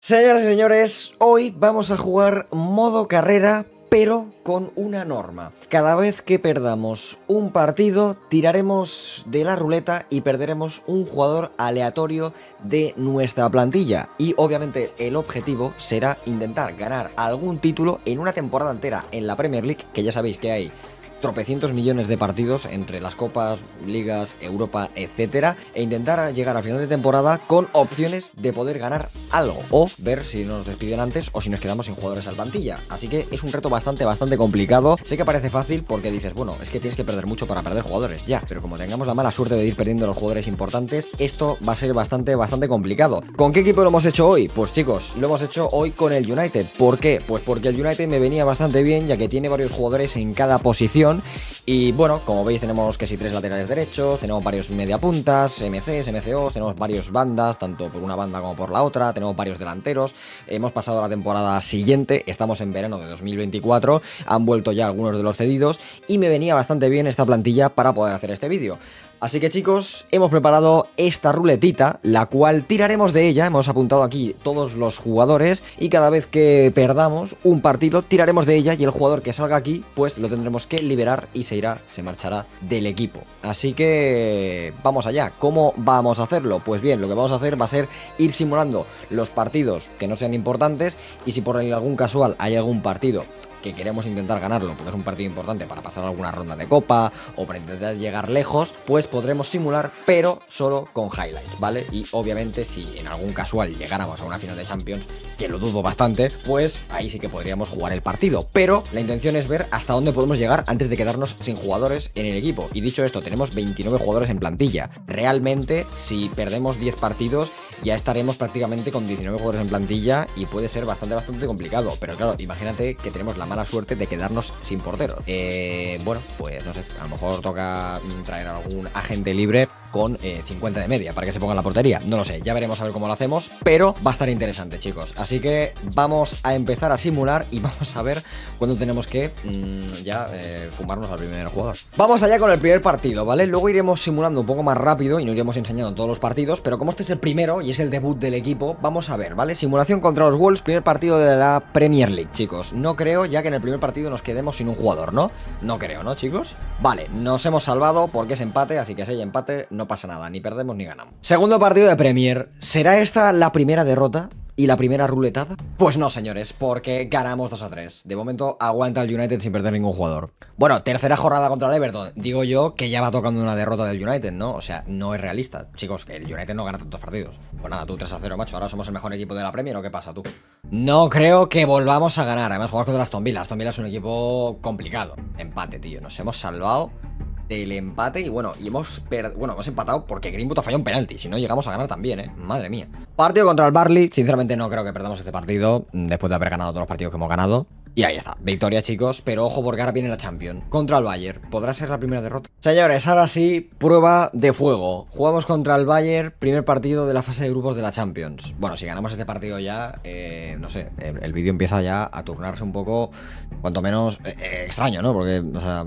Señoras y señores, hoy vamos a jugar modo carrera, pero con una norma. Cada vez que perdamos un partido, tiraremos de la ruleta y perderemos un jugador aleatorio de nuestra plantilla. Y obviamente el objetivo será intentar ganar algún título en una temporada entera en la Premier League, que ya sabéis que hay tropecientos millones de partidos entre las copas, ligas, Europa, etcétera, e intentar llegar a final de temporada con opciones de poder ganar algo o ver si nos despiden antes o si nos quedamos sin jugadores al plantilla. Así que es un reto bastante complicado. Sé que parece fácil porque dices, bueno, es que tienes que perder mucho para perder jugadores, ya, pero como tengamos la mala suerte de ir perdiendo los jugadores importantes, esto va a ser bastante complicado. ¿Con qué equipo lo hemos hecho hoy? Pues chicos, lo hemos hecho hoy con el United. ¿Por qué? Pues porque el United me venía bastante bien, ya que tiene varios jugadores en cada posición. Y bueno, como veis tenemos que si 3 laterales derechos, tenemos varios mediapuntas, MCs, MCOs, tenemos varios bandas, tanto por una banda como por la otra, tenemos varios delanteros. Hemos pasado la temporada siguiente, estamos en verano de 2024, han vuelto ya algunos de los cedidos y me venía bastante bien esta plantilla para poder hacer este vídeo. Así que chicos, hemos preparado esta ruletita, la cual tiraremos de ella, hemos apuntado aquí todos los jugadores y cada vez que perdamos un partido tiraremos de ella y el jugador que salga aquí pues lo tendremos que liberar y se marchará del equipo. Así que vamos allá. ¿Cómo vamos a hacerlo? Pues bien, lo que vamos a hacer va a ser ir simulando los partidos que no sean importantes y si por algún casual hay algún partido que queremos intentar ganarlo porque es un partido importante para pasar alguna ronda de copa o para intentar llegar lejos, pues podremos simular, pero solo con highlights, ¿vale? Y obviamente si en algún casual llegáramos a una final de Champions, que lo dudo bastante, pues ahí sí que podríamos jugar el partido, pero la intención es ver hasta dónde podemos llegar antes de quedarnos sin jugadores en el equipo. Y dicho esto, tenemos 29 jugadores en plantilla. Realmente, si perdemos 10 partidos, ya estaremos prácticamente con 19 jugadores en plantilla y puede ser bastante complicado, pero claro, imagínate que tenemos la mala suerte de quedarnos sin portero. Bueno, pues no sé, a lo mejor toca traer a algún agente libre con 50 de media para que se ponga en la portería. No lo sé, ya veremos a ver cómo lo hacemos, pero va a estar interesante, chicos. Así que vamos a empezar a simular y vamos a ver cuándo tenemos que fumarnos al primer jugador. Vamos allá con el primer partido, ¿vale? Luego iremos simulando un poco más rápido y no iremos enseñando todos los partidos, pero como este es el primero y es el debut del equipo, vamos a ver, ¿vale? Simulación contra los Wolves, primer partido de la Premier League, chicos. No creo ya que en el primer partido nos quedemos sin un jugador, ¿no? No creo, ¿no, chicos? Vale, nos hemos salvado porque es empate, así que si hay empate no pasa nada, ni perdemos ni ganamos. Segundo partido de Premier. ¿Será esta la primera derrota y la primera ruletada? Pues no, señores, porque ganamos 2-3. De momento aguanta el United sin perder ningún jugador. Bueno, tercera jornada contra el Everton. Digo yo que ya va tocando una derrota del United, ¿no? O sea, no es realista. Chicos, que el United no gana tantos partidos. Pues nada, tú 3-0, macho. Ahora somos el mejor equipo de la Premier, ¿o qué pasa, tú? No creo que volvamos a ganar. Además, jugamos contra Aston Villa. Aston Villa es un equipo complicado. Empate, tío. Nos hemos salvado del empate y bueno, hemos empatado porque Greenwood ha fallado un penalti. Si no, llegamos a ganar también, madre mía. Partido contra el Burnley. Sinceramente no creo que perdamos este partido después de haber ganado todos los partidos que hemos ganado. Y ahí está, victoria, chicos, pero ojo porque ahora viene la Champions contra el Bayern. ¿Podrá ser la primera derrota? Señores, ahora sí, prueba de fuego. Jugamos contra el Bayern, primer partido de la fase de grupos de la Champions. Bueno, si ganamos este partido ya, no sé, el vídeo empieza ya a turnarse un poco, cuanto menos extraño, ¿no? Porque, o sea,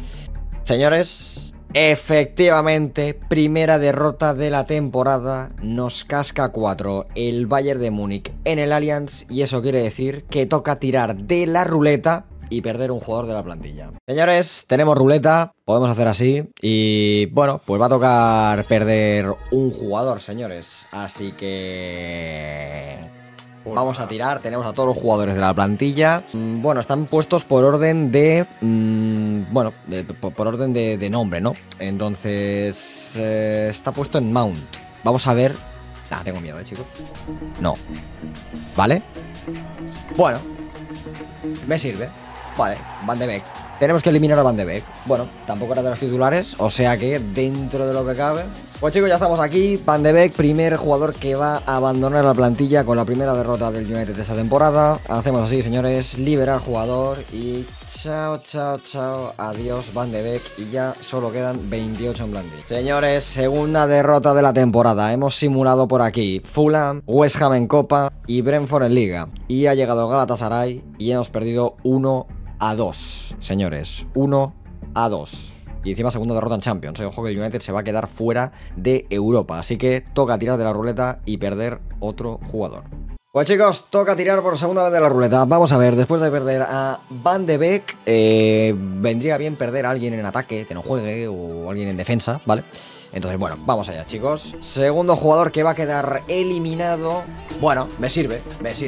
señores, efectivamente, primera derrota de la temporada, nos casca 4 el Bayern de Múnich en el Allianz y eso quiere decir que toca tirar de la ruleta y perder un jugador de la plantilla. Señores, tenemos ruleta, podemos hacer así y bueno, pues va a tocar perder un jugador, señores, así que vamos a tirar, tenemos a todos los jugadores de la plantilla. Bueno, están puestos por orden de... por orden de nombre, ¿no? Entonces... está puesto en Mount. Vamos a ver... tengo miedo, chicos. No. ¿Vale? Bueno. Me sirve. Vale, Van de Beek. Tenemos que eliminar a Van de Beek. Bueno, tampoco era de los titulares, o sea que dentro de lo que cabe. Pues chicos, ya estamos aquí. Van de Beek, primer jugador que va a abandonar la plantilla con la primera derrota del United de esta temporada. Hacemos así, señores, liberar jugador y chao, chao, chao. Adiós, Van de Beek. Y ya solo quedan 28 en plantilla. Señores, segunda derrota de la temporada. Hemos simulado por aquí Fulham, West Ham en Copa y Brentford en Liga. Y ha llegado Galatasaray y hemos perdido 1-2, señores, 1-2. Y encima segunda derrota en Champions. Ojo que el United se va a quedar fuera de Europa. Así que toca tirar de la ruleta y perder otro jugador. Pues chicos, toca tirar por segunda vez de la ruleta. Vamos a ver, después de perder a Van de Beek, vendría bien perder a alguien en ataque que no juegue o alguien en defensa, ¿vale? Entonces, bueno, vamos allá, chicos. Segundo jugador que va a quedar eliminado. Bueno, me sirve.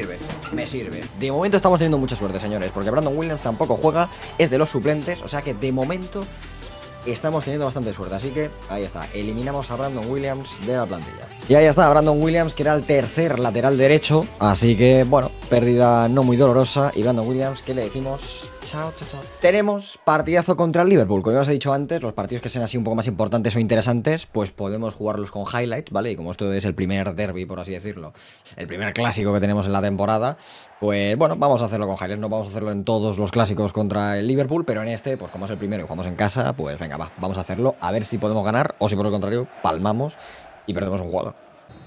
De momento estamos teniendo mucha suerte, señores, porque Brandon Williams tampoco juega, es de los suplentes, o sea que de momento estamos teniendo bastante suerte. Así que ahí está, eliminamos a Brandon Williams de la plantilla. Y ahí está, Brandon Williams, que era el tercer lateral derecho. Así que, bueno, pérdida no muy dolorosa. Y Brandon Williams, que le decimos chao, chao, chao. Tenemos partidazo contra el Liverpool. Como ya os he dicho antes, los partidos que sean así un poco más importantes o interesantes, pues podemos jugarlos con highlights, ¿vale? Y como esto es el primer derby, por así decirlo, el primer clásico que tenemos en la temporada, pues bueno, vamos a hacerlo con highlights. No vamos a hacerlo en todos los clásicos contra el Liverpool, pero en este, pues como es el primero y jugamos en casa, pues venga, va, vamos a hacerlo. A ver si podemos ganar o si por el contrario, palmamos y perdemos un jugador.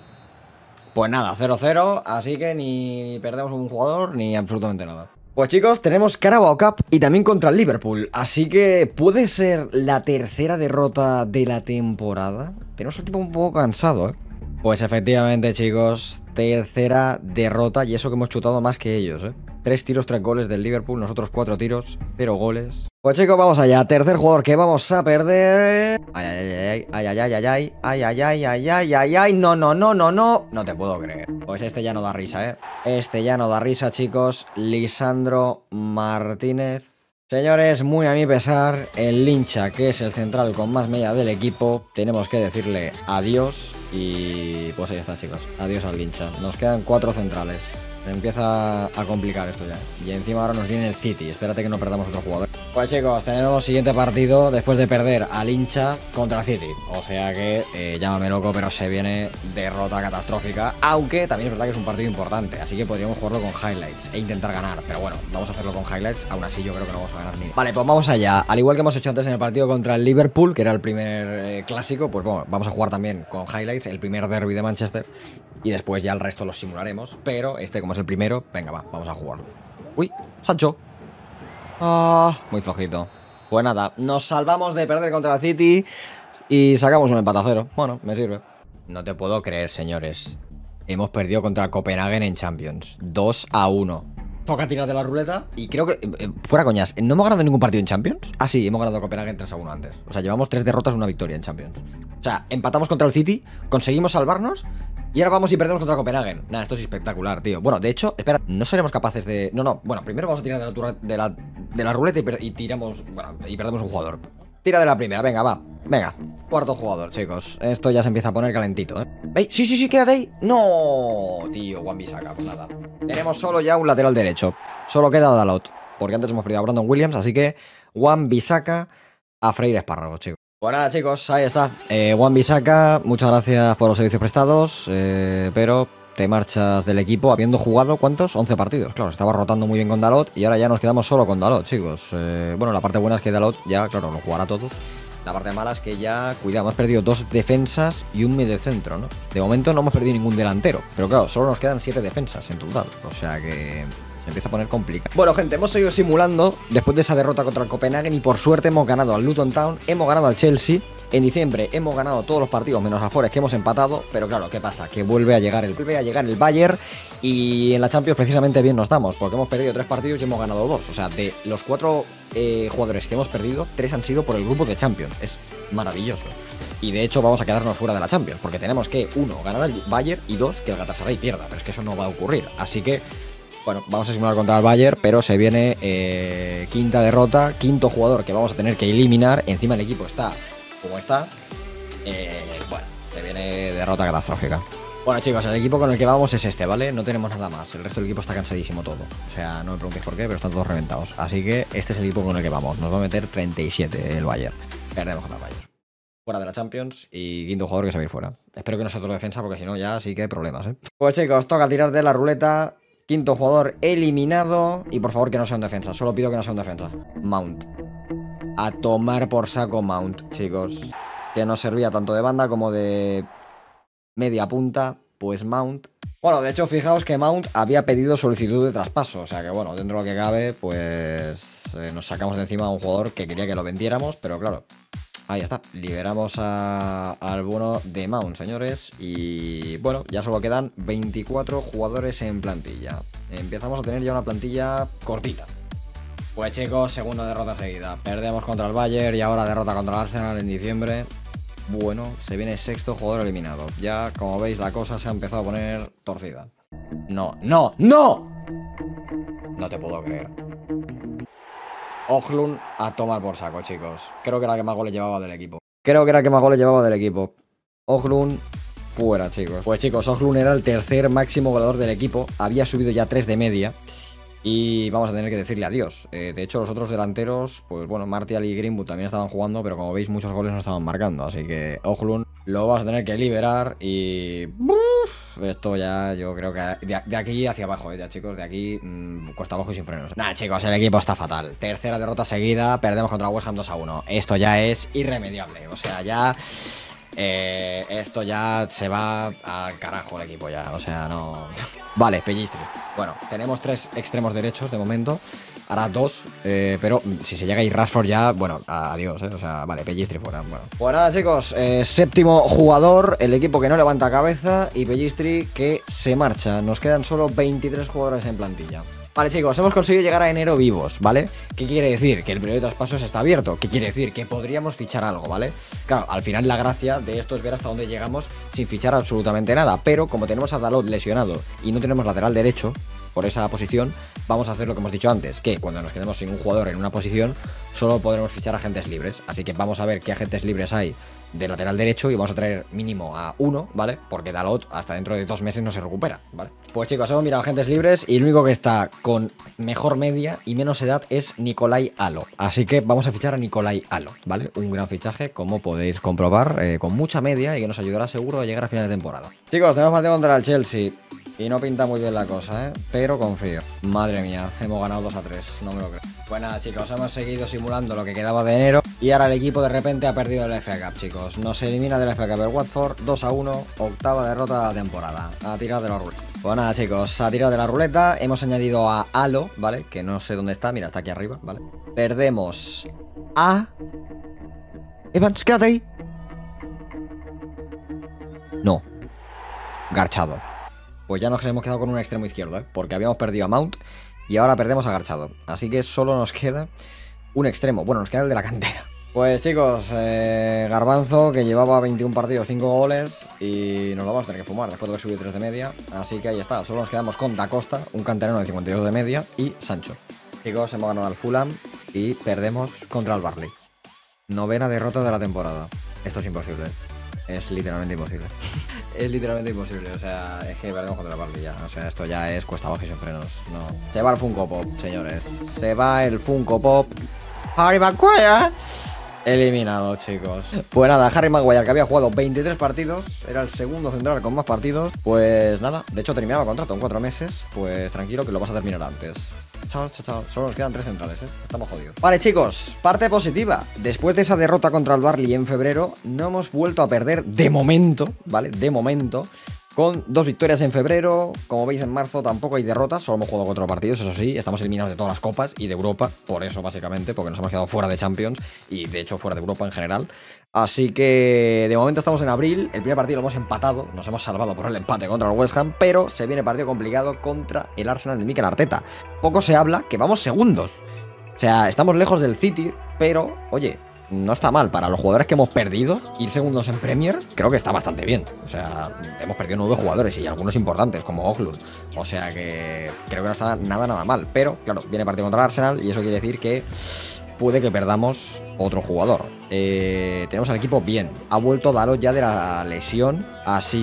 Pues nada, 0-0, así que ni perdemos un jugador ni absolutamente nada. Pues chicos, tenemos Carabao Cup y también contra el Liverpool, así que puede ser la tercera derrota de la temporada. Tenemos el equipo un poco cansado, ¿eh? Pues efectivamente, chicos, tercera derrota y eso que hemos chutado más que ellos, ¿eh? 3 tiros, 3 goles del Liverpool, nosotros 4 tiros, 0 goles. Pues chicos, vamos allá, tercer jugador que vamos a perder. Ay, ay, ay, ay, ay, ay, ay, ay, ay, ay, ay, ay, ay, no, no, no, no, no, no te puedo creer. Pues este ya no da risa, este ya no da risa, chicos. Lisandro Martínez. Señores, muy a mi pesar, el Lincha, que es el central con más media del equipo, tenemos que decirle adiós. Y pues ahí está, chicos, adiós al Lincha. Nos quedan 4 centrales. Se empieza a complicar esto ya. Y encima ahora nos viene el City. Espérate que no perdamos otro jugador. Pues chicos, tenemos siguiente partido después de perder al hincha contra el City. O sea que, llámame loco, pero se viene derrota catastrófica. Aunque también es verdad que es un partido importante. Así que podríamos jugarlo con highlights e intentar ganar. Pero bueno, vamos a hacerlo con highlights. Aún así yo creo que no vamos a ganar ni. Vale, pues vamos allá. Al igual que hemos hecho antes en el partido contra el Liverpool, que era el primer clásico, pues bueno, vamos a jugar también con highlights, el primer derby de Manchester. Y después ya el resto los simularemos. Pero este, como es el primero, venga, va, vamos a jugarlo. Uy, Sancho. Ah, muy flojito. Pues nada, nos salvamos de perder contra el City y sacamos un empate a 0. Bueno, me sirve. No te puedo creer, señores. Hemos perdido contra el Copenhagen en Champions. 2-1. Toca tirar de la ruleta y creo que, fuera coñas, ¿no hemos ganado ningún partido en Champions? Ah, sí, hemos ganado Copenhagen 3-1 antes. O sea, llevamos 3 derrotas y una victoria en Champions. O sea, empatamos contra el City, conseguimos salvarnos y ahora vamos y perdemos contra Copenhagen. Nada, esto es espectacular, tío. Bueno, de hecho, espera, no seremos capaces de... No, bueno, primero vamos a tirar de la ruleta y tiramos... Bueno, y perdemos un jugador. Tira de la primera, venga, va. Venga, cuarto jugador, chicos. Esto ya se empieza a poner calentito, ¿eh? ¡Ey! Sí, quédate ahí. ¡No! Tío, Wan-Bissaka, pues nada. Tenemos solo ya un lateral derecho. Solo queda Dalot, porque antes hemos perdido a Brandon Williams, así que Wan-Bissaka a freír espárragos, chicos. Pues nada, chicos, ahí está. Wan-Bissaka, muchas gracias por los servicios prestados, pero te marchas del equipo habiendo jugado, ¿cuántos? 11 partidos. Claro, estaba rotando muy bien con Dalot y ahora ya nos quedamos solo con Dalot, chicos. Bueno, la parte buena es que Dalot ya, claro, lo jugará todo. La parte mala es que ya, cuidado, hemos perdido 2 defensas y un mediocentro, ¿no? De momento no hemos perdido ningún delantero, pero claro, solo nos quedan 7 defensas en total. O sea que se empieza a poner complicado. Bueno, gente, hemos seguido simulando después de esa derrota contra el Copenhagen y por suerte hemos ganado al Luton Town, hemos ganado al Chelsea. En diciembre hemos ganado todos los partidos menos a Forest, que hemos empatado. Pero claro, ¿qué pasa? Que vuelve a llegar el Bayern. Y en la Champions precisamente bien nos damos, porque hemos perdido 3 partidos y hemos ganado 2. O sea, de los 4 jugadores que hemos perdido, 3 han sido por el grupo de Champions. Es maravilloso. Y de hecho vamos a quedarnos fuera de la Champions, porque tenemos que, 1, ganar al Bayern y 2, que el Galatasaray pierda. Pero es que eso no va a ocurrir. Así que, bueno, vamos a simular contra el Bayern, pero se viene quinta derrota, quinto jugador que vamos a tener que eliminar. Encima el equipo está como está. Bueno, se viene derrota catastrófica. Bueno, chicos, el equipo con el que vamos es este, ¿vale? No tenemos nada más. El resto del equipo está cansadísimo todo. O sea, no me preguntéis por qué, pero están todos reventados. Así que este es el equipo con el que vamos. Nos va a meter 37 el Bayern. Perdemos contra el Bayern. Fuera de la Champions y quinto jugador que se va a ir fuera. Espero que no sea otro defensa, porque si no ya sí que hay problemas, ¿eh? Pues chicos, toca tirar de la ruleta. Quinto jugador eliminado. Y por favor que no sea un defensa. Solo pido que no sea un defensa. Mount. A tomar por saco Mount, chicos. Que nos servía tanto de banda como de media punta. Pues Mount. Bueno, de hecho, fijaos que Mount había pedido solicitud de traspaso. O sea que bueno, dentro de lo que cabe, pues nos sacamos de encima a un jugador que quería que lo vendiéramos. Pero claro, Ahí está, liberamos al bueno de Mount, señores. Y bueno, ya solo quedan 24 jugadores en plantilla. Empezamos a tener ya una plantilla cortita. Pues chicos, segunda derrota seguida. Perdemos contra el Bayern y ahora derrota contra el Arsenal en diciembre. Bueno, se viene sexto jugador eliminado. Ya, como veis, la cosa se ha empezado a poner torcida. No, no, no. No te puedo creer. Højlund a tomar por saco, chicos. Creo que era el que más goles llevaba del equipo. Højlund fuera, chicos. Pues chicos, Højlund era el tercer máximo goleador del equipo. Había subido ya 3 de media. Y vamos a tener que decirle adiós. De hecho, los otros delanteros, pues bueno, Martial y Greenwood también estaban jugando, pero como veis, muchos goles no estaban marcando. Así que Højlund lo vamos a tener que liberar. Y esto ya, yo creo que de aquí hacia abajo, ya chicos, de aquí cuesta abajo y sin frenos. Nada, chicos, el equipo está fatal. Tercera derrota seguida, perdemos contra West Ham 2-1. Esto ya es irremediable. O sea, ya... esto ya se va al carajo el equipo ya, o sea, no... Vale, Pellistri. Bueno, tenemos 3 extremos derechos de momento. Ahora 2, pero si se llega a ir Rashford ya, bueno, adiós, o sea, vale, Pellistri fuera, bueno. Pues nada, chicos, séptimo jugador, el equipo que no levanta cabeza y Pellistri que se marcha. Nos quedan solo 23 jugadores en plantilla. Vale, chicos, hemos conseguido llegar a enero vivos, ¿vale? ¿Qué quiere decir? Que el periodo de traspasos está abierto. ¿Qué quiere decir? Que podríamos fichar algo, ¿vale? Claro, al final la gracia de esto es ver hasta dónde llegamos sin fichar absolutamente nada. Pero como tenemos a Dalot lesionado y no tenemos lateral derecho por esa posición, vamos a hacer lo que hemos dicho antes, que cuando nos quedemos sin un jugador en una posición, solo podremos fichar agentes libres. Así que vamos a ver qué agentes libres hay de lateral derecho y vamos a traer mínimo a 1, ¿vale? Porque Dalot hasta dentro de 2 meses no se recupera, ¿vale? Pues chicos, hemos mirado agentes libres y el único que está con mejor media y menos edad es Nicolai Alo. Así que vamos a fichar a Nicolai Alo, ¿vale? Un gran fichaje, como podéis comprobar, con mucha media y que nos ayudará seguro a llegar a final de temporada. Chicos, tenemos partido contra el Chelsea y no pinta muy bien la cosa, ¿eh? Pero confío. Madre mía, hemos ganado 2-3, no me lo creo. Pues nada, chicos, hemos seguido simulando lo que quedaba de enero y ahora el equipo de repente ha perdido el FA Cup, chicos. Nos elimina del FA Cup el Watford 2-1, octava derrota de la temporada. A tirar de la ruleta. Pues nada, chicos, a tirar de la ruleta. Hemos añadido a Alo, ¿vale? Que no sé dónde está, mira, está aquí arriba, ¿vale? Perdemos a... Evans, quédate ahí. No. Garchado. Pues ya nos hemos quedado con un extremo izquierdo, ¿eh? Porque habíamos perdido a Mount y ahora perdemos a Garchado. Así que solo nos queda un extremo. Bueno, nos queda el de la cantera. Pues chicos, Garbanzo, que llevaba 21 partidos, 5 goles, y nos lo vamos a tener que fumar después de haber subido 3 de media. Así que ahí está, solo nos quedamos con Da Costa, un canterano de 52 de media, y Sancho. Chicos, hemos ganado al Fulham y perdemos contra el Burnley. Novena derrota de la temporada. Esto es imposible. Es literalmente imposible. Es literalmente imposible, o sea, es que perdemos contra el Burnley ya. O sea, esto ya es cuesta abajo y sin frenos. No. Se va el Funko Pop, señores. Se va el Funko Pop. Harry Maguire. Eliminado, chicos. Pues nada, Harry Maguire, que había jugado 23 partidos, era el segundo central con más partidos. Pues nada, de hecho terminaba el contrato en 4 meses. Pues tranquilo que lo vas a terminar antes. Chao, chao, chao. Solo nos quedan 3 centrales, estamos jodidos. Vale, chicos, parte positiva. Después de esa derrota contra el Burnley en febrero, no hemos vuelto a perder de momento, ¿vale? De momento. Con 2 victorias en febrero. Como veis, en marzo tampoco hay derrotas. Solo hemos jugado 4 partidos, eso sí. Estamos eliminados de todas las copas y de Europa. Por eso, básicamente, porque nos hemos quedado fuera de Champions. Y, de hecho, fuera de Europa en general. Así que, de momento estamos en abril. El primer partido lo hemos empatado. Nos hemos salvado por el empate contra el West Ham. Pero se viene partido complicado contra el Arsenal de Mikel Arteta. Poco se habla que vamos segundos. O sea, estamos lejos del City. Pero, oye, no está mal. Para los jugadores que hemos perdido, ir segundos en Premier, creo que está bastante bien. O sea, hemos perdido 9 jugadores y algunos importantes, como Højlund. O sea que creo que no está nada mal. Pero, claro, viene partido contra el Arsenal y eso quiere decir que puede que perdamos otro jugador. Tenemos al equipo bien. Ha vuelto Dalot ya de la lesión. Así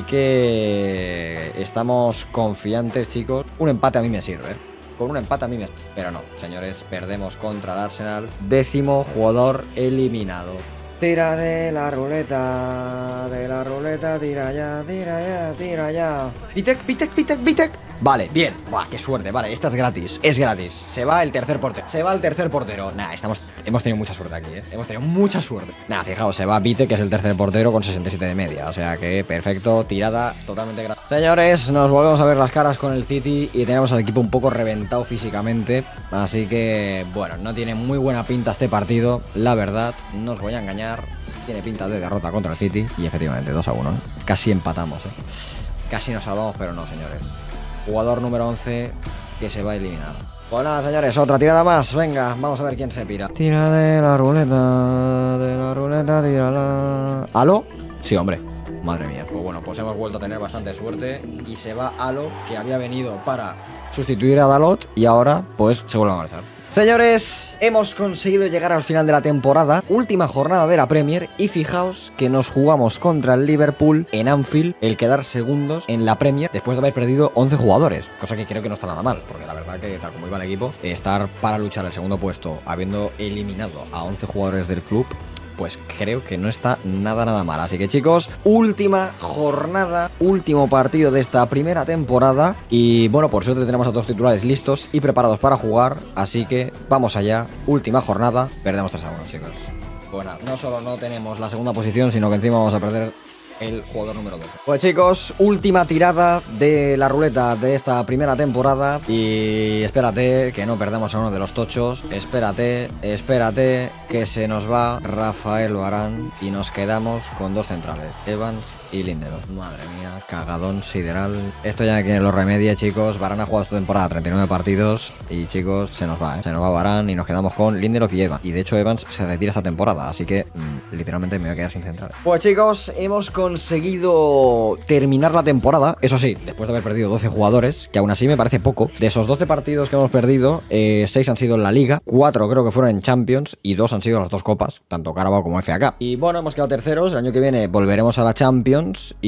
que estamos confiantes, chicos. Un empate a mí me sirve, Con un empate a mí me... Pero no, señores, perdemos contra el Arsenal. 10º jugador eliminado. Tira de la ruleta, tira ya, tira ya, tira ya. Pitek, Pitek, Pitek, Pitek. Vale, bien. Buah, qué suerte. Vale, esta es gratis. Es gratis. Se va el tercer portero. Nah, hemos tenido mucha suerte aquí, Hemos tenido mucha suerte. Nah, fijaos, se va Pitek, que es el tercer portero con 67 de media. O sea que perfecto. Tirada totalmente gratis. Señores, nos volvemos a ver las caras con el City y tenemos al equipo un poco reventado físicamente. Así que, bueno, no tiene muy buena pinta este partido. La verdad, no os voy a engañar. tiene pinta de derrota contra el City. Y efectivamente, 2-1, ¿eh? Casi empatamos, ¿eh? Casi nos salvamos, pero no, señores. Jugador número 11 que se va a eliminar. Pues nada, señores, otra tirada más. Venga, vamos a ver quién se pira. Tira de la ruleta, tírala. ¿Halo? Sí, hombre. Madre mía. Pues bueno, pues hemos vuelto a tener bastante suerte. Y se va Halo, que había venido para sustituir a Dalot. Y ahora, pues, se vuelve a marchar. Señores, hemos conseguido llegar al final de la temporada, última jornada de la Premier, y fijaos que nos jugamos contra el Liverpool en Anfield el quedar segundos en la Premier después de haber perdido 11 jugadores, cosa que creo que no está nada mal, porque la verdad que tal como iba el equipo, estar para luchar el segundo puesto habiendo eliminado a 11 jugadores del club, pues creo que no está nada mal. Así que chicos, última jornada, último partido de esta primera temporada. Y bueno, por suerte tenemos a todos titulares listos y preparados para jugar. Así que vamos allá, última jornada. Perdemos 3-1, chicos. Bueno, no solo no tenemos la segunda posición, sino que encima vamos a perder el jugador número 12. Pues chicos, última tirada de la ruleta de esta primera temporada. Y espérate que no perdamos a uno de los tochos. Espérate que se nos va Rafael Varane y nos quedamos con dos centrales, Evans y Lindelof. Madre mía, cagadón sideral. Esto ya que lo remedie, chicos. Varane ha jugado esta temporada 39 partidos y chicos, se nos va, ¿eh? Se nos va Varane y nos quedamos con Lindelof y Evans. Y de hecho Evans se retira esta temporada, así que literalmente me voy a quedar sin centrales. Pues chicos, hemos conseguido terminar la temporada. Eso sí, después de haber perdido 12 jugadores, que aún así me parece poco. De esos 12 partidos que hemos perdido, 6 han sido en la Liga, 4 creo que fueron en Champions y 2 han sido las dos copas, tanto Carabao como FA Cup. Y bueno, hemos quedado terceros. El año que viene volveremos a la Champions.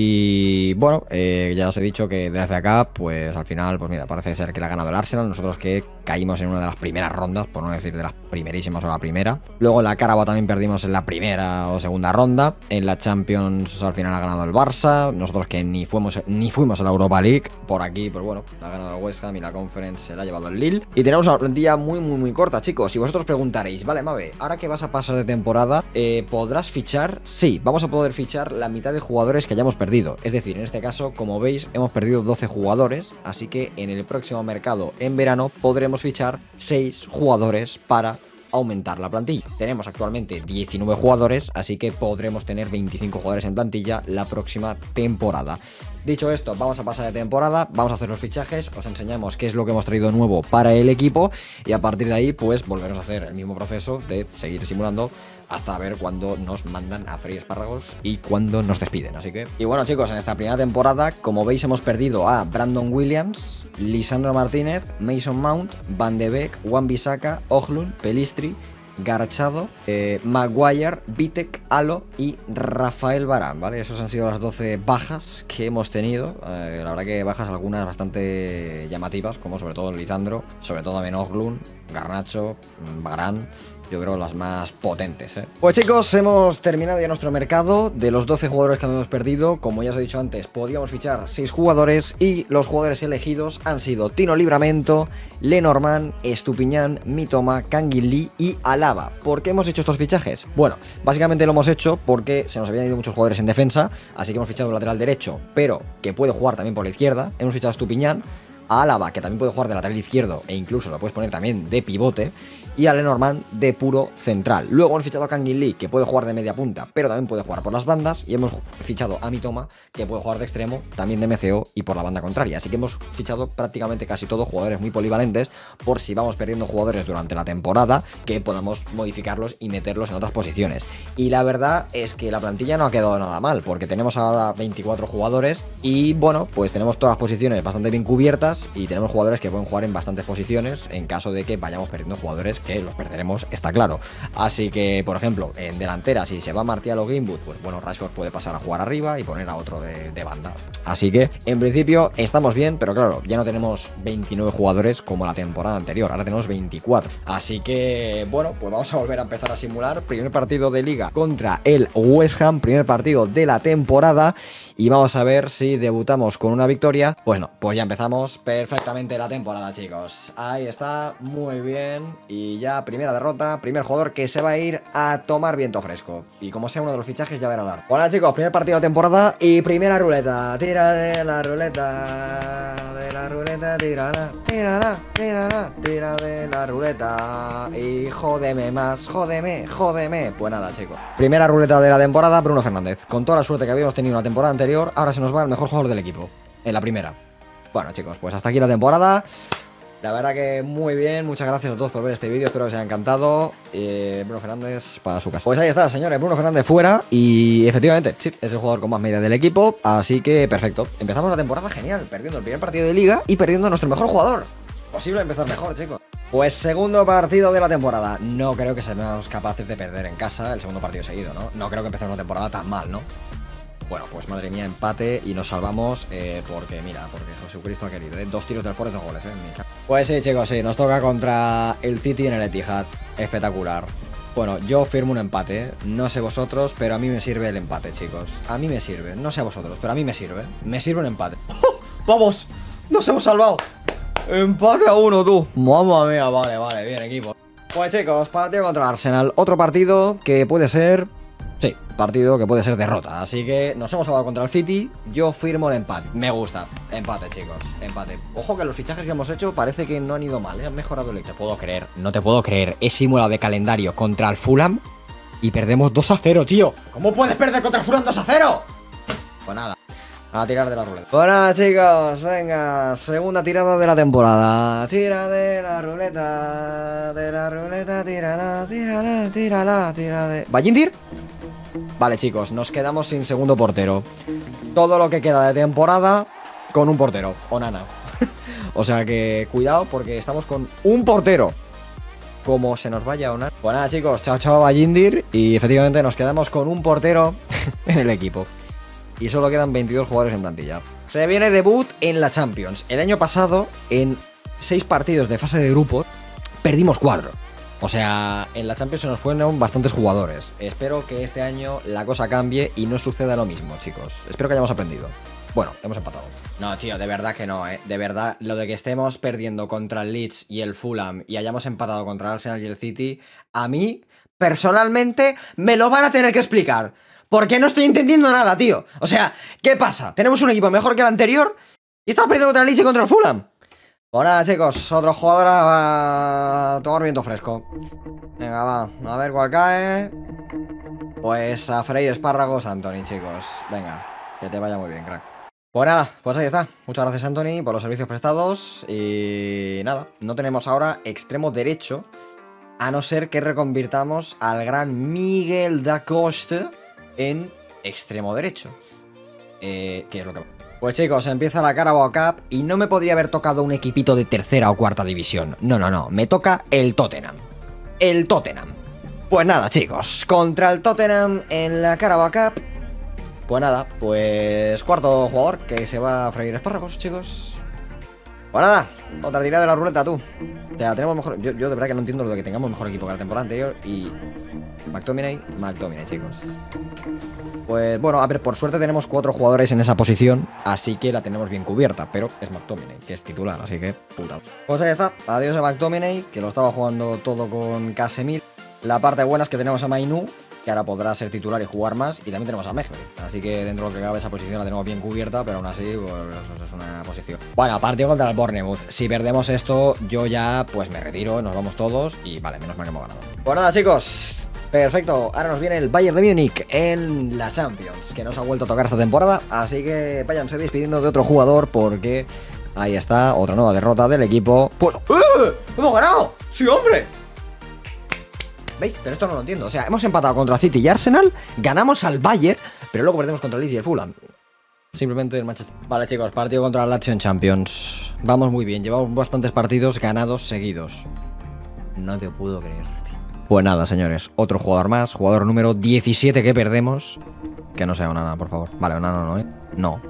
Y bueno, ya os he dicho que de la FA Cup, pues al final, pues mira, parece ser que la ha ganado el Arsenal. Nosotros que caímos en una de las primeras rondas, por no decir de las primerísimas o la primera. Luego en la Carabao también perdimos en la primera o segunda ronda. En la Champions al final ha ganado el Barça. Nosotros que ni fuimos a la Europa League. Por aquí, pues bueno, ha ganado el West Ham y la Conference se la ha llevado el Lille. Y tenemos una plantilla muy corta, chicos. Y vosotros preguntaréis, vale, Mave, ahora que vas a pasar de temporada, ¿podrás fichar? Sí, vamos a poder fichar la mitad de jugadores que hayamos perdido. Es decir, en este caso, como veis, hemos perdido 12 jugadores. Así que en el próximo mercado en verano podremos fichar 6 jugadores para aumentar la plantilla. Tenemos actualmente 19 jugadores, así que podremos tener 25 jugadores en plantilla la próxima temporada. Dicho esto, vamos a pasar de temporada, vamos a hacer los fichajes, os enseñamos qué es lo que hemos traído nuevo para el equipo y a partir de ahí pues volveremos a hacer el mismo proceso de seguir simulando hasta ver cuándo nos mandan a freír espárragos y cuándo nos despiden, así que... Y bueno chicos, en esta primera temporada, como veis, hemos perdido a Brandon Williams, Lisandro Martínez, Mason Mount, Van de Beek, Wan-Bissaka, Højlund, Pelistri, Garchado, Maguire, Vitek, Halo y Rafael Varane, ¿vale? Esas han sido las 12 bajas que hemos tenido. La verdad que bajas algunas bastante llamativas, como sobre todo Lisandro, sobre todo también Højlund, Garnacho, Varane. Yo creo las más potentes, ¿eh? Pues chicos, hemos terminado ya nuestro mercado. De los 12 jugadores que habíamos perdido, como ya os he dicho antes, podíamos fichar 6 jugadores y los jugadores elegidos han sido Tino Livramento, Lenormand, Estupiñán, Mitoma, Kangin Lee y Alaba. ¿Por qué hemos hecho estos fichajes? Bueno, básicamente lo hemos hecho porque se nos habían ido muchos jugadores en defensa, así que hemos fichado un lateral derecho, pero que puede jugar también por la izquierda. Hemos fichado a Estupiñán, a Alaba, que también puede jugar de lateral izquierdo e incluso lo puedes poner también de pivote, y a Lenormand de puro central. Luego hemos fichado a Kangin Lee, que puede jugar de media punta, pero también puede jugar por las bandas, y hemos fichado a Mitoma, que puede jugar de extremo, también de MCO y por la banda contraria. Así que hemos fichado prácticamente casi todos jugadores muy polivalentes, por si vamos perdiendo jugadores durante la temporada, que podamos modificarlos y meterlos en otras posiciones. Y la verdad es que la plantilla no ha quedado nada mal, porque tenemos ahora 24 jugadores, y bueno, pues tenemos todas las posiciones bastante bien cubiertas, y tenemos jugadores que pueden jugar en bastantes posiciones, en caso de que vayamos perdiendo jugadores, que los perderemos, está claro. Así que, por ejemplo, en delantera, si se va Martial o Greenwood, pues bueno, Rashford puede pasar a jugar arriba y poner a otro de banda. Así que, en principio, estamos bien, pero claro, ya no tenemos 29 jugadores como la temporada anterior, ahora tenemos 24. Así que, bueno, pues vamos a volver a empezar a simular. Primer partido de Liga contra el West Ham, primer partido de la temporada, y vamos a ver si debutamos con una victoria. Pues no, pues ya empezamos perfectamente la temporada, chicos. Ahí está, muy bien. Y ya, primera derrota, primer jugador que se va a ir a tomar viento fresco. Y como sea uno de los fichajes, ya verá hablar. Hola, chicos, primer partido de temporada y primera ruleta. Tira de la ruleta, tírala, tírala, tírala, tira de la ruleta. Y jódeme más, jódeme. Pues nada, chicos. Primera ruleta de la temporada, Bruno Fernández. Con toda la suerte que habíamos tenido en la temporada anterior, ahora se nos va el mejor jugador del equipo. En la primera. Bueno, chicos, pues hasta aquí la temporada. La verdad que muy bien, muchas gracias a todos por ver este vídeo, espero que os haya encantado. Bruno Fernández para su casa. Pues ahí está, señores, Bruno Fernández fuera. Y efectivamente, sí, es el jugador con más media del equipo. Así que perfecto, empezamos la temporada genial, perdiendo el primer partido de liga y perdiendo a nuestro mejor jugador. Posible empezar mejor, chicos. Pues segundo partido de la temporada. No creo que seamos capaces de perder en casa el segundo partido seguido, ¿no? No creo que empecemos una temporada tan mal, ¿no? Bueno, pues madre mía, empate y nos salvamos porque, mira, porque Jesucristo ha querido, 2 tiros del fuera y 2 goles, Pues sí, chicos, sí, nos toca contra el City en el Etihad. Espectacular. Bueno, yo firmo un empate, no sé vosotros, pero a mí me sirve el empate, chicos. A mí me sirve, no sé a vosotros, pero a mí me sirve. Me sirve un empate. ¡Oh! ¡Vamos! ¡Nos hemos salvado! Empate a 1, tú. Mamma mía, vale, bien, equipo. Pues chicos, partido contra el Arsenal. Otro partido que puede ser... Sí, partido que puede ser derrota. Así que nos hemos salvado contra el City. Yo firmo el empate. Me gusta. Empate, chicos. Empate. Ojo que los fichajes que hemos hecho parece que no han ido mal, ¿eh? Han mejorado el equipo. No te puedo creer. No te puedo creer. He simulado de calendario contra el Fulham y perdemos 2-0, tío. ¿Cómo puedes perder contra el Fulham 2-0? Pues nada. A tirar de la ruleta. Bueno, chicos, venga, segunda tirada de la temporada. Tira de la ruleta, tírala, tira de... ¿Vallindir? Vale, chicos, nos quedamos sin segundo portero. Todo lo que queda de temporada con un portero, Onana. O sea que cuidado porque estamos con un portero. Como se nos vaya Onana. Pues nada, chicos, chao Vallindir. Y efectivamente nos quedamos con un portero en el equipo. Y solo quedan 22 jugadores en plantilla. Se viene debut en la Champions. El año pasado, en 6 partidos de fase de grupos, perdimos 4. O sea, en la Champions se nos fueron bastantes jugadores. Espero que este año la cosa cambie y no suceda lo mismo, chicos. Espero que hayamos aprendido. Bueno, hemos empatado. No, tío, de verdad que no, De verdad, lo de que estemos perdiendo contra el Leeds y el Fulham y hayamos empatado contra el Arsenal y el City, a mí, personalmente, me lo van a tener que explicar. Porque no estoy entendiendo nada, tío. O sea, ¿qué pasa? Tenemos un equipo mejor que el anterior y estamos perdiendo contra el Leeds y contra el Fulham. Pues nada, chicos, otro jugador a tomar viento fresco. Venga, va, a ver cuál cae. Pues a freír espárragos, Anthony, chicos. Venga, que te vaya muy bien, crack. Pues nada, pues ahí está. Muchas gracias, Anthony, por los servicios prestados. Y nada, no tenemos ahora extremo derecho, a no ser que reconvirtamos al gran Miguel da Costa en extremo derecho. ¿Qué es lo que... Pues chicos, empieza la Carabao Cup y no me podría haber tocado un equipito de tercera o cuarta división. No, me toca el Tottenham. El Tottenham. Pues nada, chicos, contra el Tottenham en la Carabao Cup. Pues nada, pues cuarto jugador que se va a freír espárragos, chicos. Pues nada, otra tirada de la ruleta, tú. O sea, tenemos mejor... Yo de verdad que no entiendo lo de que tengamos mejor equipo que la temporada anterior. Y... McTominay, chicos. Pues bueno, a ver, por suerte tenemos 4 jugadores en esa posición, así que la tenemos bien cubierta, pero es McTominay, que es titular, así que puta. Pues ahí está, adiós a McTominay, que lo estaba jugando todo con Casemiro. La parte buena es que tenemos a Mainu, que ahora podrá ser titular y jugar más, y también tenemos a Mejbri, así que dentro de lo que cabe esa posición la tenemos bien cubierta, pero aún así, pues eso es una posición. Bueno, partido contra el Bournemouth. Si perdemos esto, yo ya pues me retiro, nos vamos todos, y vale, menos mal que hemos ganado. Pues nada, chicos. Perfecto, ahora nos viene el Bayern de Múnich en la Champions, que nos ha vuelto a tocar esta temporada, así que váyanse despidiendo de otro jugador porque ahí está, otra nueva derrota del equipo. Pues, ¡hemos ganado! ¡Sí, hombre! ¿Veis? Pero esto no lo entiendo, o sea, hemos empatado contra City y Arsenal, ganamos al Bayern, pero luego perdemos contra el Leeds y el Fulham. Simplemente el Manchester. Vale, chicos, partido contra el Lazio en Champions. Vamos muy bien, llevamos bastantes partidos ganados seguidos. No te puedo creer. Pues nada, señores, otro jugador más, jugador número 17 que perdemos. Que no sea Onana, por favor. Vale, Onana no, ¿eh? No,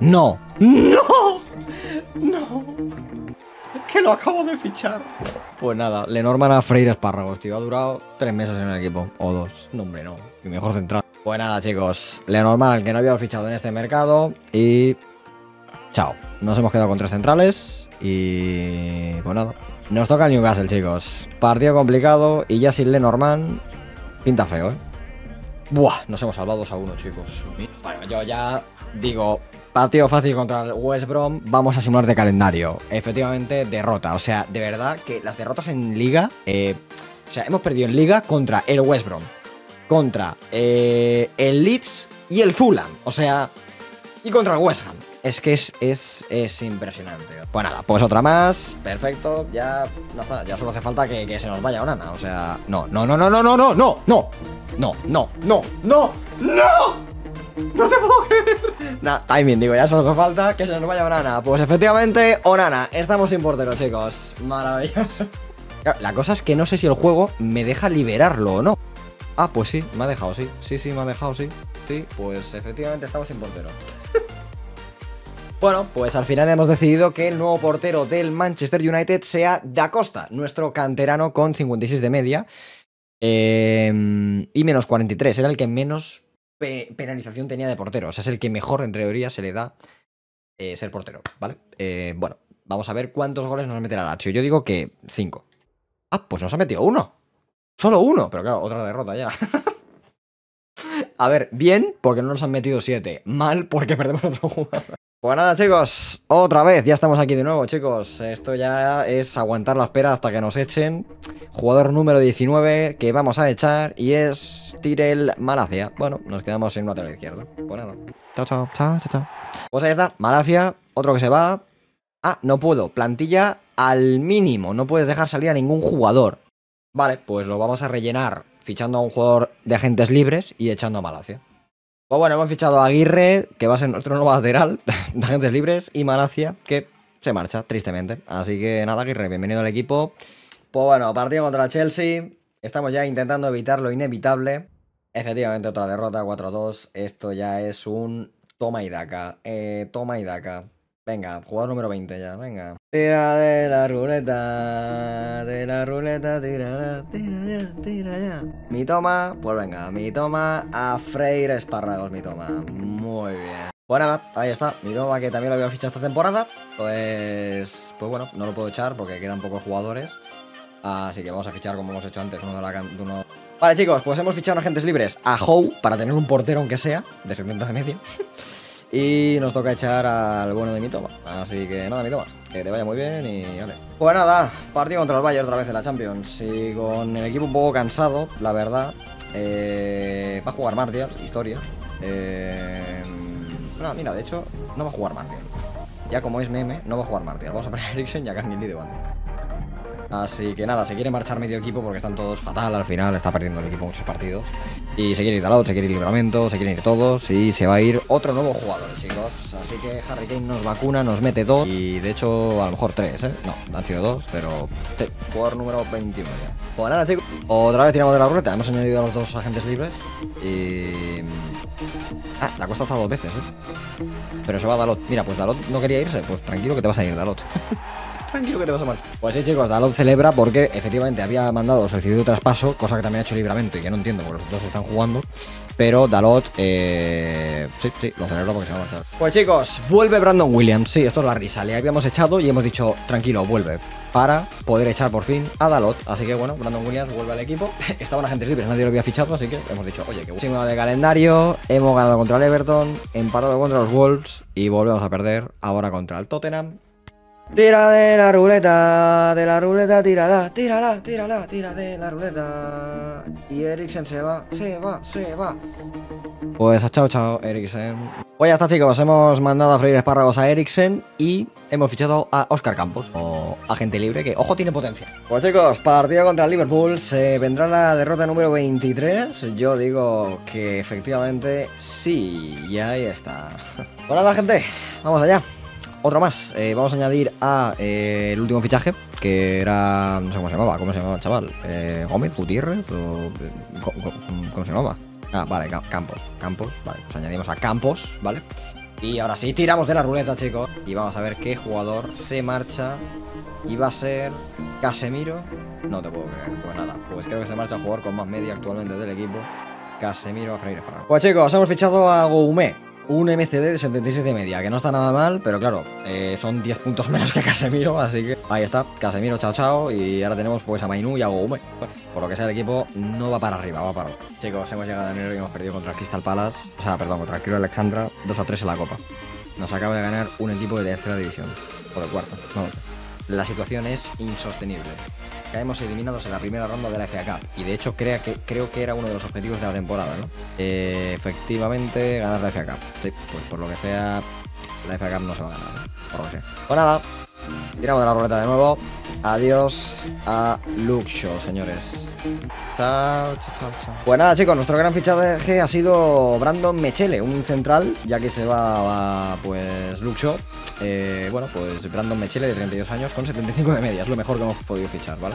que lo acabo de fichar. Pues nada, Lenormand a freír espárragos, tío. Ha durado 3 meses en el equipo, o 2. No, hombre, no, y mejor central. Pues nada, chicos, Lenormand, al que no habíamos fichado en este mercado. Y... chao, nos hemos quedado con 3 centrales. Y pues nada, nos toca el Newcastle, chicos. Partido complicado y ya sin Lenormand pinta feo, ¿eh? Buah, nos hemos salvado 2-1, chicos. Bueno, yo ya digo, partido fácil contra el West Brom. Vamos a simular de calendario. Efectivamente, derrota. O sea, de verdad que las derrotas en Liga... o sea, hemos perdido en Liga contra el West Brom, contra el Leeds y el Fulham. O sea, y contra el West Ham. Es que es impresionante. Pues nada, pues otra más. Perfecto, ya solo hace falta que se nos vaya Onana. O sea, no te puedo creer. Nah, timing, digo, ya solo hace falta que se nos vaya Onana. Pues efectivamente, Onana, estamos sin portero, chicos. Maravilloso. Claro, la cosa es que no sé si el juego me deja liberarlo o no. Ah, pues sí, me ha dejado, sí. Sí, me ha dejado, sí. Sí, pues efectivamente estamos sin portero. Bueno, pues al final hemos decidido que el nuevo portero del Manchester United sea Da Costa, nuestro canterano con 56 de media y menos 43. Era el que menos penalización tenía de portero. O sea, es el que mejor en teoría se le da ser portero, ¿vale? Bueno, vamos a ver cuántos goles nos mete la Lazio. Yo digo que 5. Ah, pues nos ha metido 1. Solo 1, pero claro, otra derrota ya. A ver, bien, porque no nos han metido 7. Mal, porque perdemos otro jugador. Pues nada, chicos, otra vez, ya estamos aquí de nuevo, chicos. Esto ya es aguantar la espera hasta que nos echen. Jugador número 19 que vamos a echar y es Tyrell Malacia. Bueno, nos quedamos en un lateral izquierdo. Pues nada. Chao. Pues ahí está, Malacia, otro que se va. Ah, no puedo, plantilla al mínimo, no puedes dejar salir a ningún jugador. Vale, pues lo vamos a rellenar fichando a un jugador de agentes libres y echando a Malacia. Pues bueno, hemos fichado a Aguirre, que va a ser nuestro nuevo lateral de agentes libres, y Malacia, que se marcha, tristemente. Así que nada, Aguirre, bienvenido al equipo. Pues bueno, partido contra el Chelsea. Estamos ya intentando evitar lo inevitable. Efectivamente, otra derrota, 4-2. Esto ya es un toma y daca. Toma y daca. Venga, jugador número 20 ya, venga. Tira de la ruleta, tira ya. Mi toma, pues venga, mi toma a Freire Espárragos, mi toma. Muy bien. Pues nada, ahí está, mi toma que también lo había fichado esta temporada. Pues bueno, no lo puedo echar porque quedan pocos jugadores. Así que vamos a fichar como hemos hecho antes, uno. Vale, chicos, pues hemos fichado en agentes libres a Howe para tener un portero aunque sea, de 70 de media. Y nos toca echar al bueno de mi toma. Así que nada, mi toma, que te vaya muy bien y vale. Pues nada, partido contra el Bayern otra vez en la Champions. Y con el equipo un poco cansado, la verdad. Va a jugar Martial, historia. No, mira, de hecho, no va a jugar Martial. Ya como es meme, no va a jugar Martial. Vamos a poner a Eriksen y a Kangin Lee de banda. Así que nada, se quiere marchar medio equipo porque están todos fatal al final, está perdiendo el equipo muchos partidos. Y se quiere ir Dalot, se quiere ir Livramento, se quieren ir todos y se va a ir otro nuevo jugador, chicos. Así que Harry Kane nos vacuna, nos mete 2 y de hecho a lo mejor 3, ¿eh? No, han sido 2, pero jugador número 21 ya. Pues nada, chicos, otra vez tiramos de la ruleta, hemos añadido a los 2 agentes libres y... Ah, la Costa está 2 veces, ¿eh? Pero se va Dalot. Mira, pues Dalot no quería irse, pues tranquilo que te vas a ir, Dalot. Tranquilo que te vas a marchar. Pues sí, chicos, Dalot celebra porque efectivamente había mandado solicitud de traspaso, cosa que también ha hecho Livramento y que no entiendo porque los dos están jugando. Pero Dalot, sí, lo celebra porque se va a marchar. Pues chicos, vuelve Brandon Williams. Sí, esto es la risa. Le habíamos echado y hemos dicho, tranquilo, vuelve. Para poder echar por fin a Dalot. Así que bueno, Brandon Williams vuelve al equipo. Estaban agentes libres, nadie lo había fichado, así que hemos dicho, oye, que bueno. De calendario, hemos ganado contra el Everton, empatado contra los Wolves y volvemos a perder ahora contra el Tottenham. Tira de la ruleta, tírala de la ruleta. Y Eriksen se va. Pues chao, Eriksen. Pues ya está, chicos, hemos mandado a freír espárragos a Eriksen y hemos fichado a Óscar Campos, o agente libre, que, ojo, tiene potencia. Pues chicos, partido contra el Liverpool, se vendrá la derrota número 23. Yo digo que efectivamente sí, y ahí está. Pues nada, gente, vamos allá. Otro más, vamos a añadir a el último fichaje, que era, no sé cómo se llamaba el chaval, Gómez, Gutiérrez, o ¿cómo se llamaba? Ah, vale, Campos, vale, pues añadimos a Campos, ¿vale? Y ahora sí, tiramos de la ruleta, chicos, y vamos a ver qué jugador se marcha, y va a ser Casemiro, no te puedo creer, pues nada, pues creo que se marcha el jugador con más media actualmente del equipo, Casemiro a freír. Pues chicos, hemos fichado a Goumé. un MCD de 76 de media, que no está nada mal, pero claro, son 10 puntos menos que Casemiro, así que ahí está, Casemiro, chao chao, y ahora tenemos pues a Mainú y a Goume. Bueno, por lo que sea el equipo no va para arriba, va para abajo. Chicos, hemos llegado a enero y hemos perdido contra el Crystal Palace, o sea, perdón, contra el Crystal Alexandra, 2-3 en la Copa. Nos acaba de ganar un equipo de tercera división, por el cuarto, no lo sé. La situación es insostenible. Caemos eliminados en la primera ronda de la FA Cup. Y de hecho creo que era uno de los objetivos de la temporada, ¿no? Efectivamente, ganar la FA Cup. Sí, pues por lo que sea, la FA Cup no se va a ganar, ¿no? Por lo que sea. Pues nada, tiramos de la ruleta de nuevo. Adiós a Luke Shaw, señores. Chao, chao, chao, chao. Pues nada, chicos, nuestro gran fichaje ha sido Brandon Mechele, un central, ya que se va pues Luke Shaw. Bueno, pues Brandon Mechele de 32 años con 75 de media, es lo mejor que hemos podido fichar, ¿vale?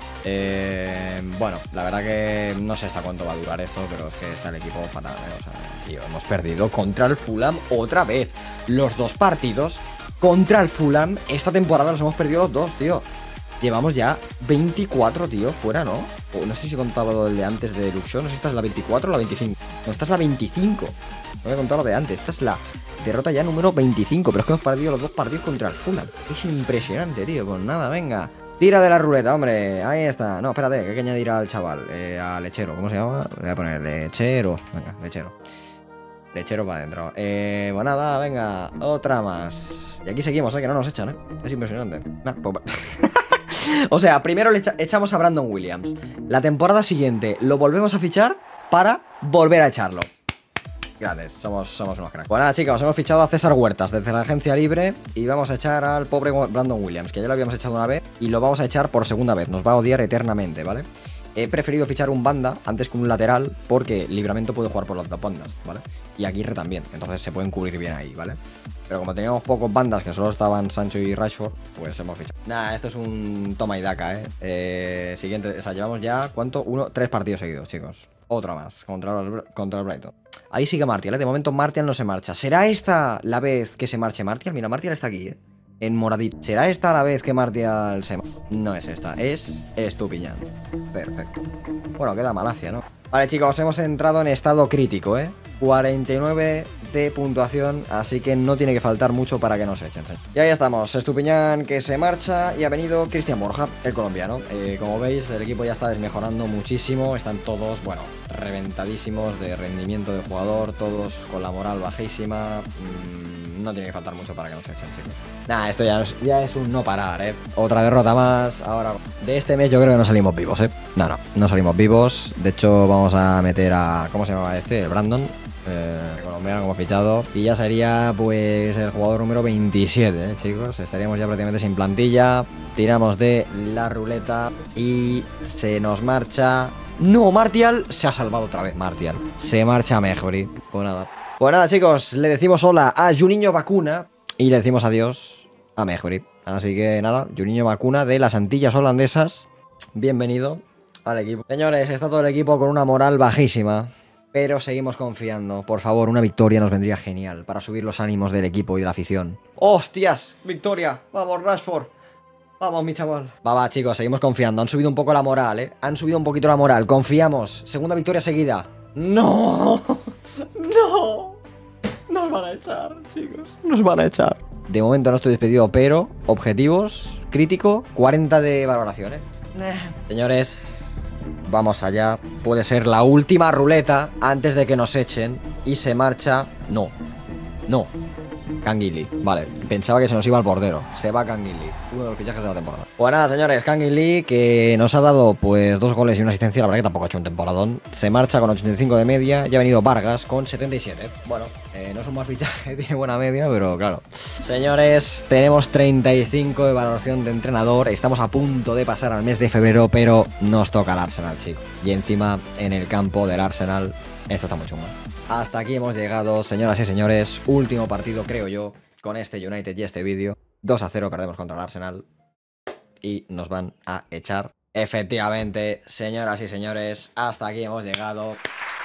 Bueno, la verdad que no sé hasta cuánto va a durar esto, pero es que está el equipo fatal, ¿eh? O sea, tío, hemos perdido contra el Fulham otra vez. Los dos partidos contra el Fulham esta temporada los hemos perdido los dos, tío. Llevamos ya 24, tío, fuera, ¿no? O no sé si he contado lo de antes de Luke Shaw, no sé si esta es la 24 o la 25. No, esta es la 25. No he contado lo de antes, esta es la derrota ya número 25, pero es que hemos perdido los dos partidos contra el Fulham. Es impresionante, tío, pues nada, venga. Tira de la ruleta, hombre, ahí está. No, espérate, que hay que añadir al chaval, a Lechero, ¿cómo se llama? Le voy a poner Lechero, venga, Lechero. Lechero para adentro. Pues nada, venga, otra más. Y aquí seguimos, que no nos echan, es impresionante. Nah, pues... O sea, primero le echamos a Brandon Williams. La temporada siguiente lo volvemos a fichar para volver a echarlo. Gracias, somos unos cracks. Pues nada, chicos, hemos fichado a César Huertas desde la agencia libre y vamos a echar al pobre Brandon Williams, que ya lo habíamos echado una vez y lo vamos a echar por segunda vez. Nos va a odiar eternamente, ¿vale? He preferido fichar un banda antes que un lateral porque Livramento puede jugar por las dos bandas, ¿vale? Y Aguirre también, entonces se pueden cubrir bien ahí, ¿vale? Pero como teníamos pocos bandas que solo estaban Sancho y Rashford, pues hemos fichado. Nada, esto es un toma y daca, siguiente, o sea, llevamos ya, ¿cuánto? 3 partidos seguidos, chicos. Otro más, contra el Brighton. Ahí sigue Martial, de momento Martial no se marcha. ¿Será esta la vez que se marche Martial? Mira, Martial está aquí, en moradito. ¿Será esta la vez que Martial se marcha? No es esta, es Estupiñán. Perfecto. Bueno, queda Malacia, ¿no? Vale, chicos, hemos entrado en estado crítico, 49 de puntuación, así que no tiene que faltar mucho para que nos echen. Y ahí estamos, Estupiñán que se marcha y ha venido Cristian Borja, el colombiano. Como veis, el equipo ya está desmejorando muchísimo, están todos, bueno, reventadísimos de rendimiento de jugador, todos con la moral bajísima. No tiene que faltar mucho para que nos echen, chicos. Nah, esto ya es un no parar, Otra derrota más. Ahora, de este mes yo creo que no salimos vivos, No salimos vivos. De hecho, vamos a meter a... ¿Cómo se llama este? El Brandon. El colombiano como fichado. Y ya sería, pues, el jugador número 27, chicos. Estaríamos ya prácticamente sin plantilla. Tiramos de la ruleta y se nos marcha... No, Martial se ha salvado otra vez. Martial se marcha a Mejbri. Pues nada. Pues nada, chicos, le decimos hola a Juninho Vacuna y le decimos adiós a Mejbri. Así que nada, Juninho Vacuna de las Antillas Holandesas, bienvenido al equipo. Señores, está todo el equipo con una moral bajísima, pero seguimos confiando. Por favor, una victoria nos vendría genial para subir los ánimos del equipo y de la afición. ¡Hostias! ¡Victoria! ¡Vamos, Rashford! Vamos, mi chaval. Va, chicos, seguimos confiando. Han subido un poco la moral, Han subido un poquito la moral. Confiamos. Segunda victoria seguida. ¡No! ¡No! Nos van a echar, chicos. Nos van a echar. De momento no estoy despedido, pero objetivos, crítico, 40 de valoración, Señores, vamos allá. Puede ser la última ruleta antes de que nos echen. Y se marcha... No. Canguilí, vale, pensaba que se nos iba al portero. Se va Canguilí, uno de los fichajes de la temporada. Pues nada, señores, Canguilí, que nos ha dado pues 2 goles y una asistencia. La verdad que tampoco ha hecho un temporadón. Se marcha con 85 de media. Ya ha venido Vargas con 77. Bueno, no es un mal fichaje, tiene buena media, pero claro. Señores, tenemos 35 de valoración de entrenador. Estamos a punto de pasar al mes de febrero, pero nos toca el Arsenal, chicos. Y encima, en el campo del Arsenal, esto está muy chungo. Hasta aquí hemos llegado, señoras y señores. Último partido, creo yo, con este United y este vídeo. 2-0 perdemos contra el Arsenal. Y nos van a echar. Efectivamente, señoras y señores, hasta aquí hemos llegado.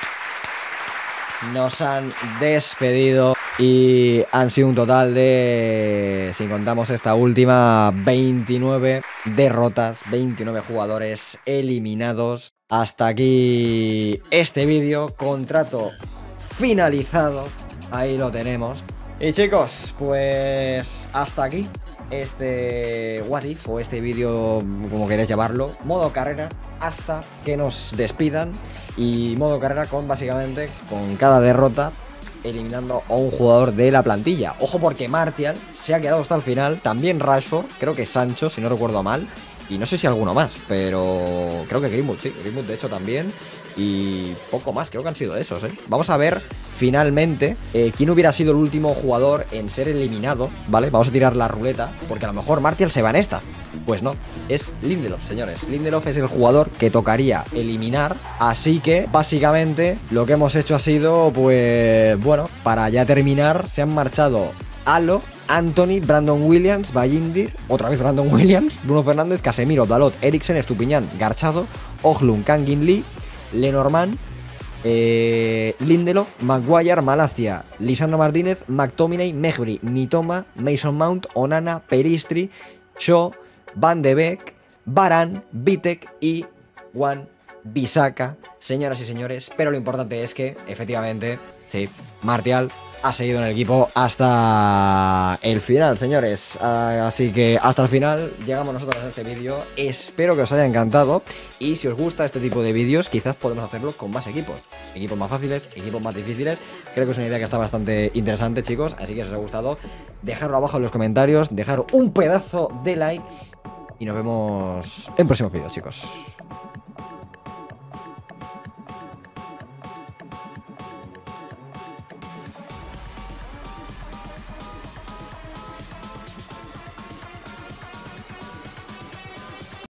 Nos han despedido. Y han sido un total de, si contamos esta última, 29 derrotas, 29 jugadores eliminados. Hasta aquí este vídeo, contrato finalizado. Ahí lo tenemos. Y chicos, pues hasta aquí este What If o este vídeo, como queréis llamarlo, modo carrera, hasta que nos despidan. Y modo carrera con básicamente con cada derrota eliminando a un jugador de la plantilla. Ojo porque Martial se ha quedado hasta el final, también Rashford, creo que Sancho, si no recuerdo mal. Y no sé si alguno más, pero creo que Greenwood, sí, Greenwood de hecho también. Y poco más, creo que han sido esos, ¿eh? Vamos a ver finalmente quién hubiera sido el último jugador en ser eliminado, ¿vale? Vamos a tirar la ruleta, porque a lo mejor Martial se va en esta. Pues no, es Lindelof, señores. Lindelof es el jugador que tocaría eliminar. Así que, básicamente, lo que hemos hecho ha sido, pues, bueno, para ya terminar, se han marchado Alo, Anthony, Brandon Williams, Bayindir, otra vez Brandon Williams, Bruno Fernández, Casemiro, Dalot, Eriksen, Estupiñán, Garchado, Oglund, Kangin Lee, Lenormand, Lindelof, Maguire, Malacia, Lisandro Martínez, McTominay, Mejbri, Mitoma, Mason Mount, Onana, Peristri, Shaw, Van de Beek, Varane, Vitek y Wan Bissaka, señoras y señores. Pero lo importante es que, efectivamente, sí, Martial ha seguido en el equipo hasta el final, señores. Así que hasta el final llegamos nosotros a este vídeo. Espero que os haya encantado. Y si os gusta este tipo de vídeos, quizás podemos hacerlo con más equipos. Equipos más fáciles, equipos más difíciles. Creo que es una idea que está bastante interesante, chicos. Así que si os ha gustado, dejadlo abajo en los comentarios, dejad un pedazo de like. Y nos vemos en próximos vídeos, chicos.